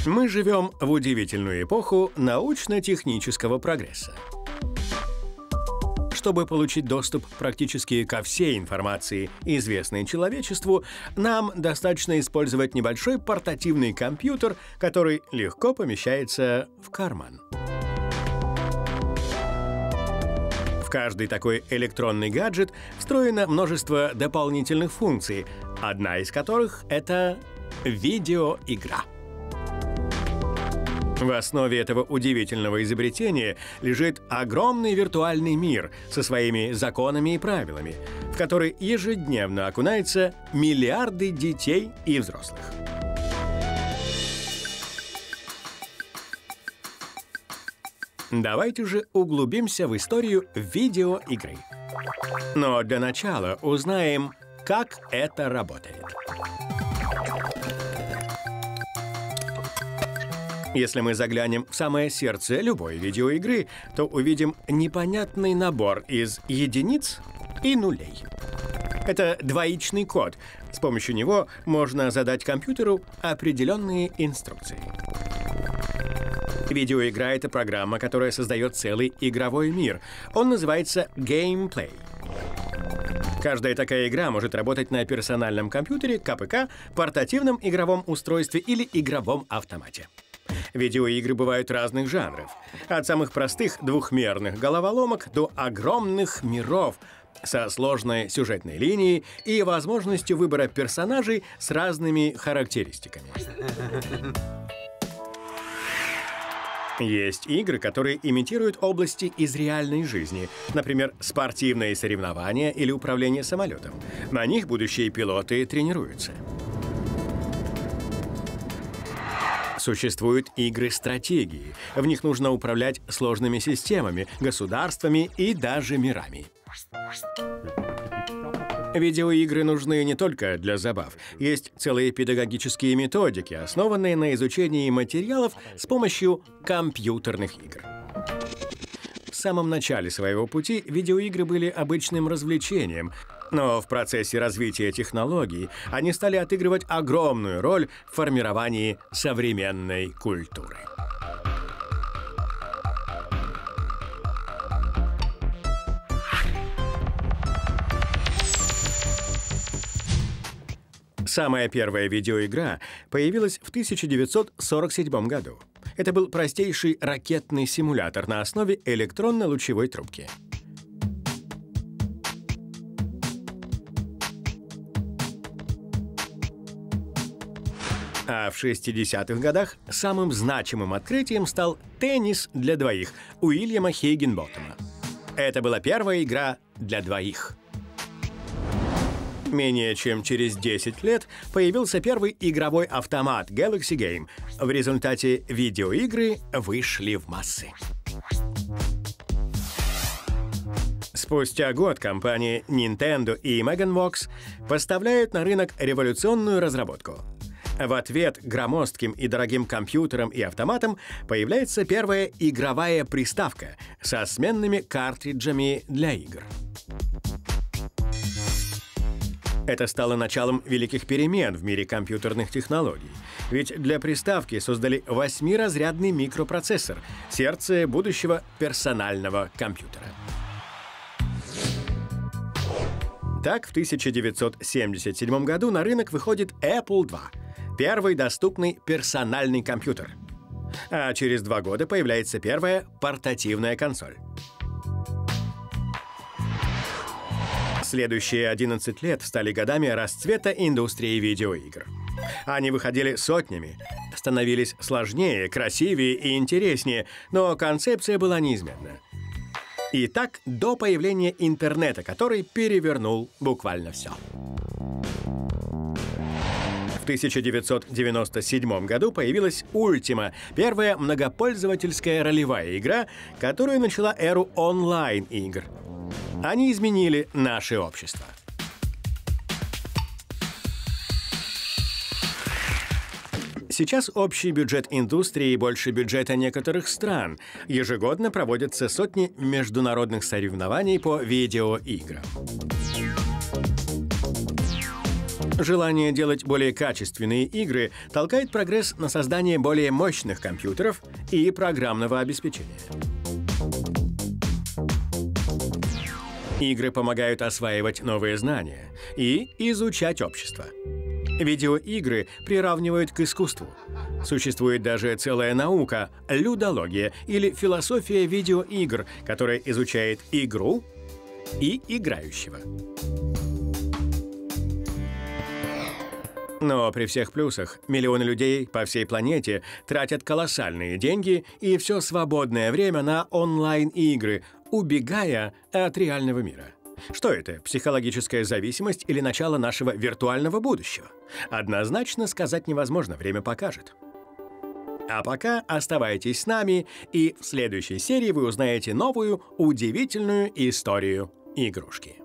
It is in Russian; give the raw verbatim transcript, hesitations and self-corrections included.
Мы живем в удивительную эпоху научно-технического прогресса. Чтобы получить доступ практически ко всей информации, известной человечеству, нам достаточно использовать небольшой портативный компьютер, который легко помещается в карман. В каждый такой электронный гаджет встроено множество дополнительных функций, одна из которых — это видеоигра. В основе этого удивительного изобретения лежит огромный виртуальный мир со своими законами и правилами, в который ежедневно окунаются миллиарды детей и взрослых. Давайте же углубимся в историю видеоигры. Но для начала узнаем, как это работает. Если мы заглянем в самое сердце любой видеоигры, то увидим непонятный набор из единиц и нулей. Это двоичный код. С помощью него можно задать компьютеру определенные инструкции. Видеоигра — это программа, которая создает целый игровой мир. Он называется геймплей. Каждая такая игра может работать на персональном компьютере, ка пэ ка, портативном игровом устройстве или игровом автомате. Видеоигры бывают разных жанров. От самых простых двухмерных головоломок до огромных миров со сложной сюжетной линией и возможностью выбора персонажей с разными характеристиками. Есть игры, которые имитируют области из реальной жизни, например, спортивные соревнования или управление самолетом. На них будущие пилоты тренируются. Существуют игры стратегии. В них нужно управлять сложными системами, государствами и даже мирами. Видеоигры нужны не только для забав. Есть целые педагогические методики, основанные на изучении материалов с помощью компьютерных игр. В самом начале своего пути видеоигры были обычным развлечением, но в процессе развития технологий они стали отыгрывать огромную роль в формировании современной культуры. Самая первая видеоигра появилась в тысяча девятьсот сорок седьмом году. Это был простейший ракетный симулятор на основе электронно-лучевой трубки. А в шестидесятых годах самым значимым открытием стал теннис для двоих Уильяма Хиггинботтема. Это была первая игра для двоих. Менее чем через десять лет появился первый игровой автомат Galaxy Game. В результате видеоигры вышли в массы. Спустя год компании Nintendo и Meganvox поставляют на рынок революционную разработку. В ответ громоздким и дорогим компьютерам и автоматам появляется первая игровая приставка со сменными картриджами для игр. Это стало началом великих перемен в мире компьютерных технологий. Ведь для приставки создали восьмиразрядный микропроцессор — сердце будущего персонального компьютера. Так, в тысяча девятьсот семьдесят седьмом году на рынок выходит Apple два — первый доступный персональный компьютер. А через два года появляется первая портативная консоль. Следующие одиннадцать лет стали годами расцвета индустрии видеоигр. Они выходили сотнями, становились сложнее, красивее и интереснее, но концепция была неизменна. И так до появления интернета, который перевернул буквально все. В тысяча девятьсот девяносто седьмом году появилась Ultima, первая многопользовательская ролевая игра, которая начала эру онлайн-игр. Они изменили наше общество. Сейчас общий бюджет индустрии больше бюджета некоторых стран. Ежегодно проводятся сотни международных соревнований по видеоиграм. Желание делать более качественные игры толкает прогресс на создание более мощных компьютеров и программного обеспечения. Игры помогают осваивать новые знания и изучать общество. Видеоигры приравнивают к искусству. Существует даже целая наука – людология или философия видеоигр, которая изучает игру и играющего. Но при всех плюсах миллионы людей по всей планете тратят колоссальные деньги и все свободное время на онлайн-игры, убегая от реального мира. Что это, психологическая зависимость или начало нашего виртуального будущего? Однозначно сказать невозможно, время покажет. А пока оставайтесь с нами, и в следующей серии вы узнаете новую удивительную историю игрушки.